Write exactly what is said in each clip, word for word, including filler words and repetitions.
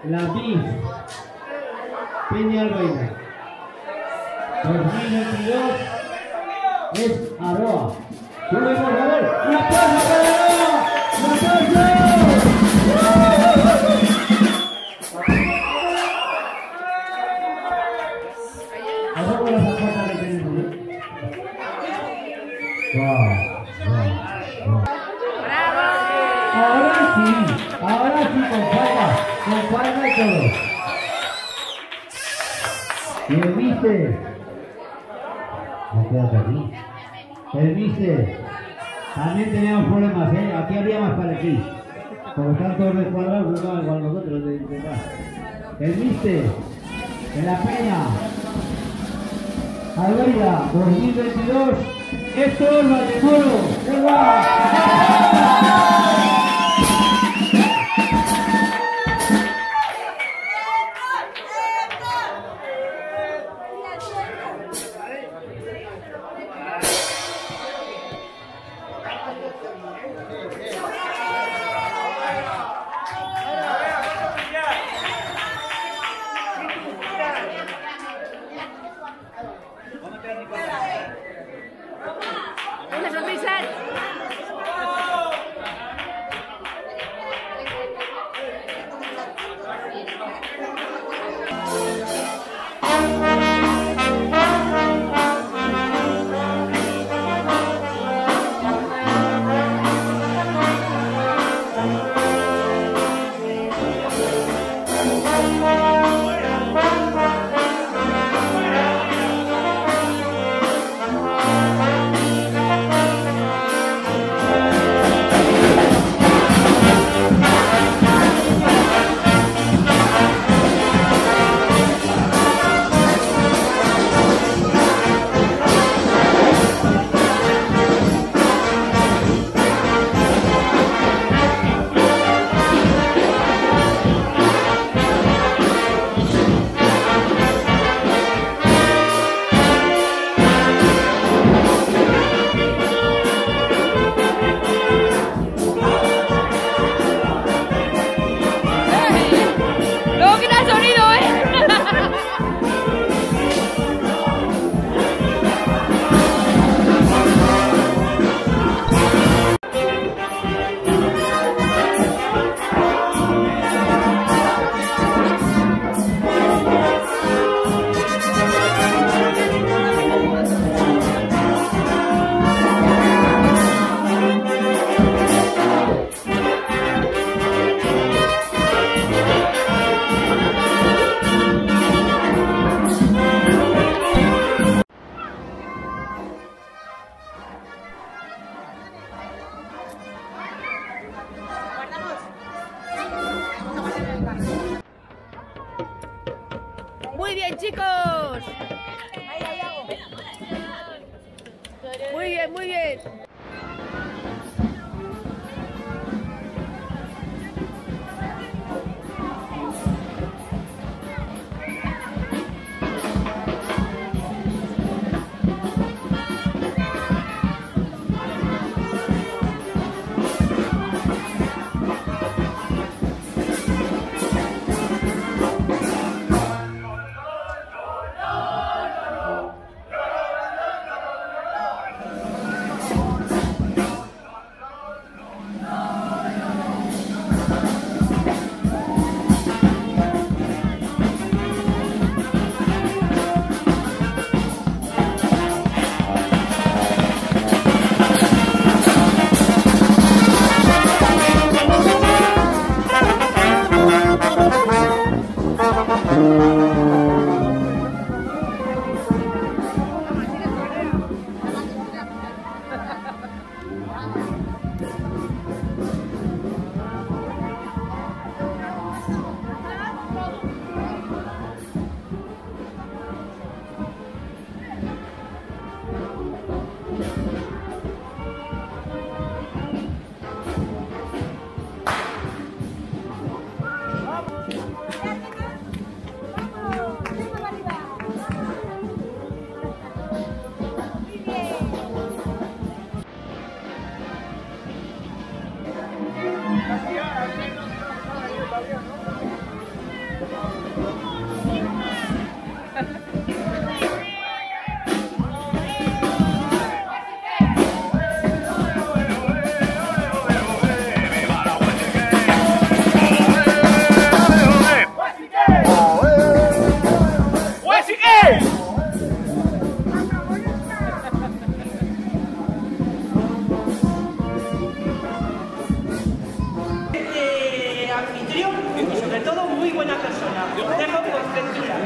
la Miss Peñalbaina. dos mil veintidós es Aroa. Subimos a ver, ¡un aplauso para Aroa! ¡Un aplauso! Hacemos las apuestas que tenemos, ¿eh? Wow, wow, wow. Ahora sí, ahora sí, con palma, con palma y todo. Y el mister, no quédate aquí. El mister, también teníamos problemas, ¿eh? Aquí había más para aquí. Como están todos descuadrados, no igual nosotros de detrás. El mister, de la Peña, Albeida, dos mil veintidós, esto es Valdemoro. ¡Una sonrisa! Muy bien, chicos. Muy bien, muy bien. anfitrión y sobre todo muy buena persona. Dejo por censura.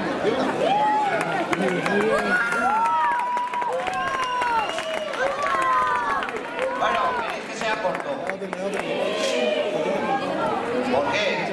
Bueno, queréis que sea corto. ¿Por qué?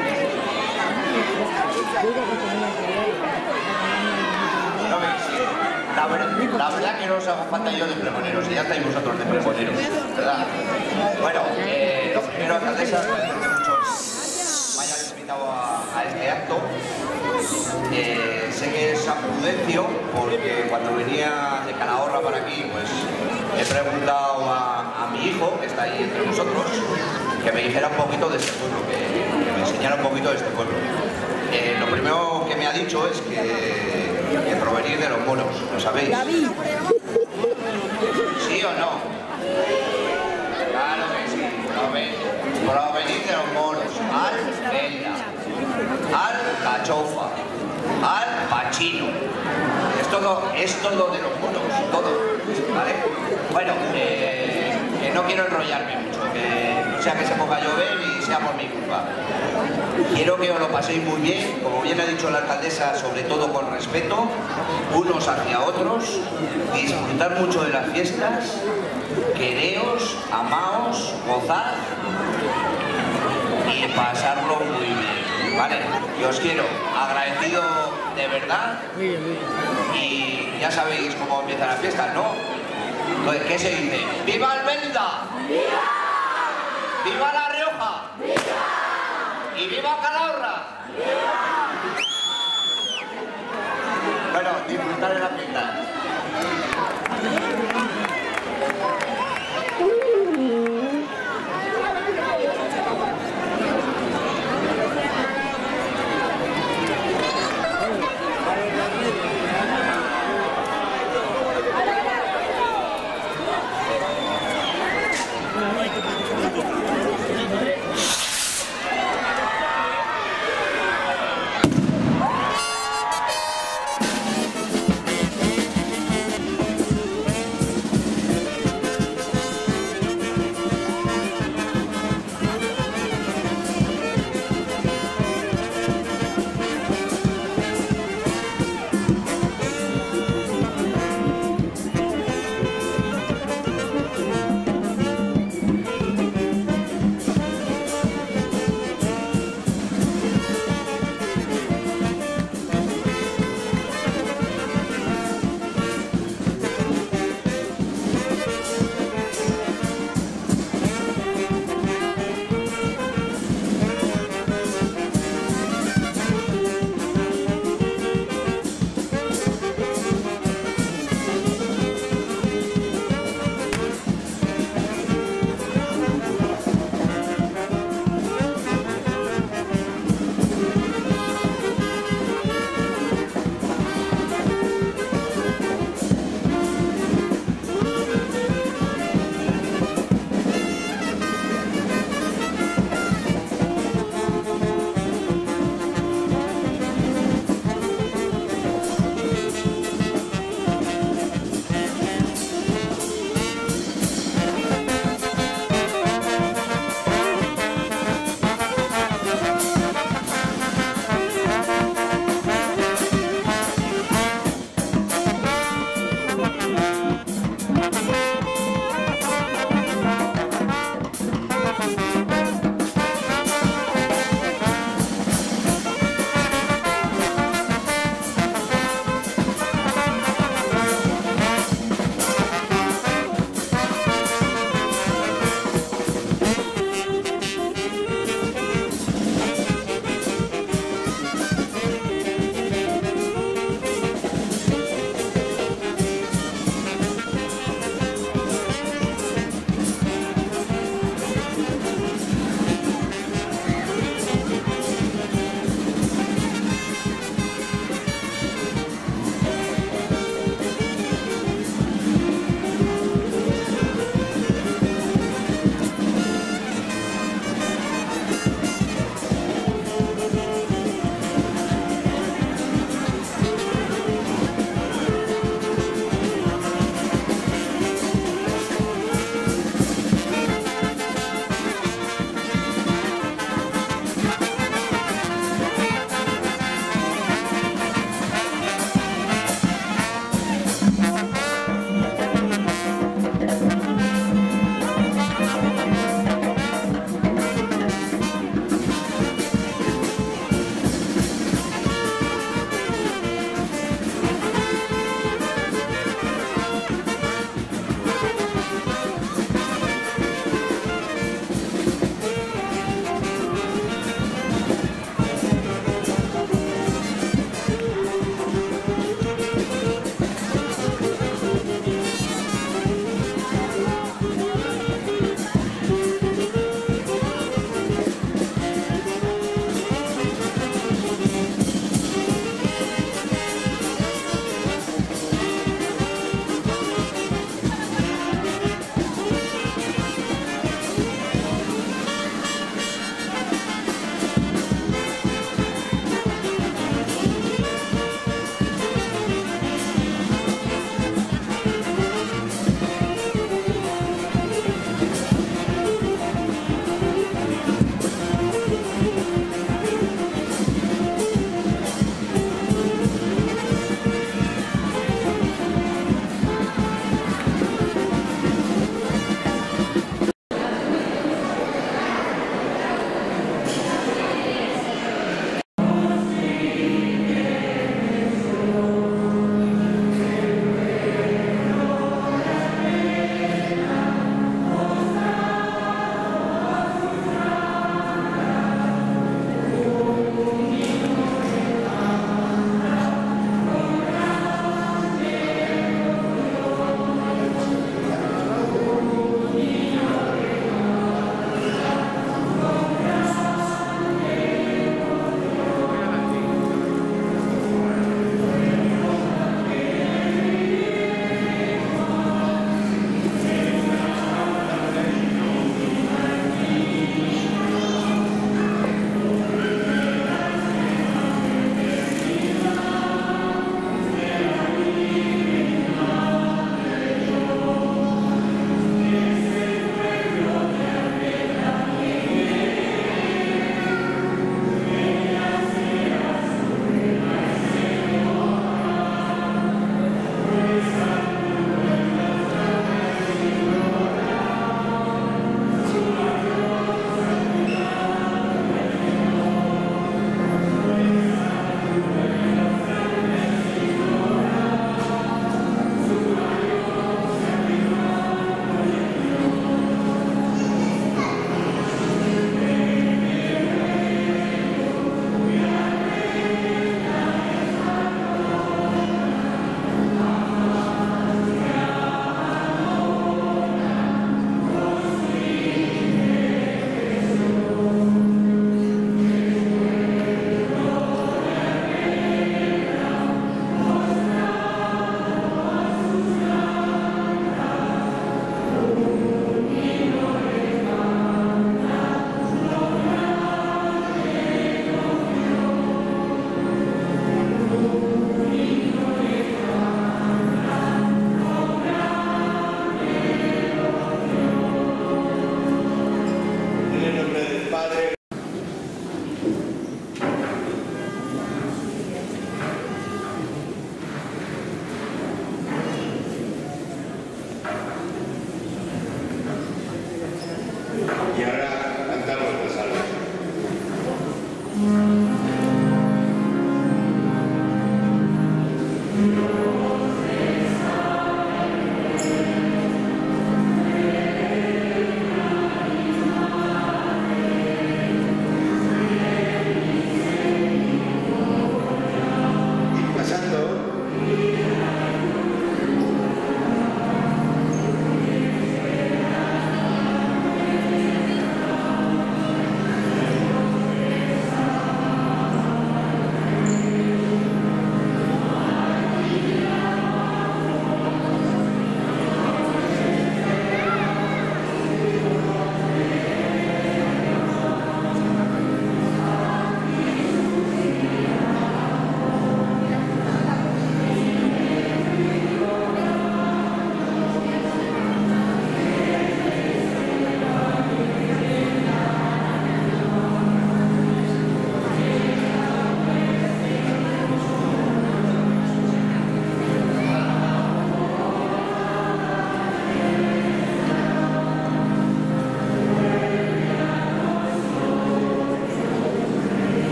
No veis, la, ver la verdad que no os hago falta yo de pregoneros, y ya estáis vosotros de pregoneros, ¿verdad? Bueno, eh, lo primero, alcaldesa, agradezco que muchos me hayan invitado a, a este acto. Eh, sé que es San Prudencio, porque cuando venía de Calahorra para aquí, pues he preguntado a, a mi hijo, que está ahí entre vosotros, que me dijera un poquito de este pueblo, que, que me enseñara un poquito de este pueblo. Eh, lo primero que me ha dicho es que, que provenir de los moros, ¿lo sabéis? David. ¿Sí o no? Claro que sí, provenir de los moros, al Venda, al Cachofa, al Pachino. Es todo, es todo de los moros, todo, ¿vale? Bueno, eh, que no quiero enrollarme mucho, que no sea que se ponga a llover y sea por mi culpa. Quiero que os lo paséis muy bien, como bien ha dicho la alcaldesa, sobre todo con respeto, unos hacia otros, disfrutar mucho de las fiestas, quereos, amaos, gozad y pasarlo muy bien, ¿vale? Y os quiero agradecido de verdad y ya sabéis cómo empiezan las fiestas, ¿no? Entonces, ¿qué se dice? ¡Viva el Venda! ¡Viva! ¡Viva La Rioja! ¡Viva! ¡Y viva Calahorra! ¡Viva! Bueno, disfrutar de la fiesta.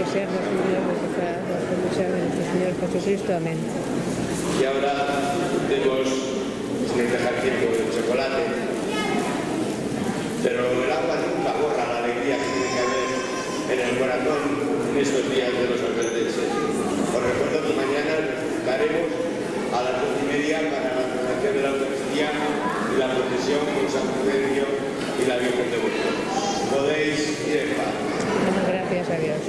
sernos unidos de mucha de nuestro Señor Jesucristo. Amén. Y ahora tenemos, sin dejar tiempo, el chocolate, pero el agua nunca borra la alegría que tiene que haber en el corazón en estos días de los alberdenses. Os recuerdo que mañana estaremos a las dos y media para la celebración de la Eucaristía y la procesión con San Fulgencio y la Virgen de Burgos. Podéis ir en paz. Damos gracias a Dios.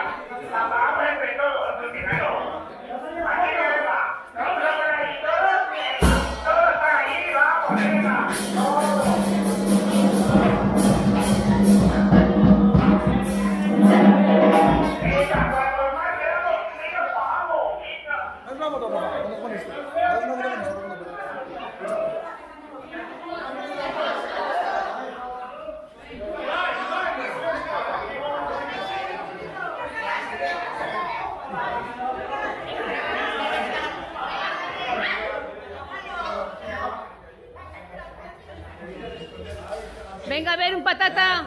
Venga a ver un patata.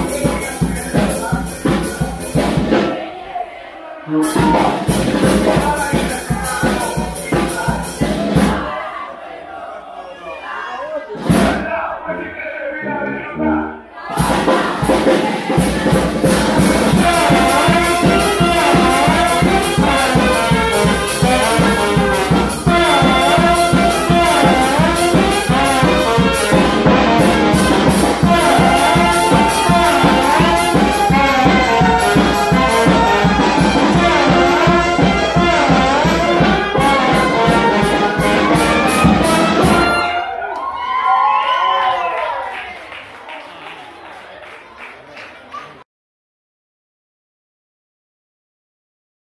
Thank you.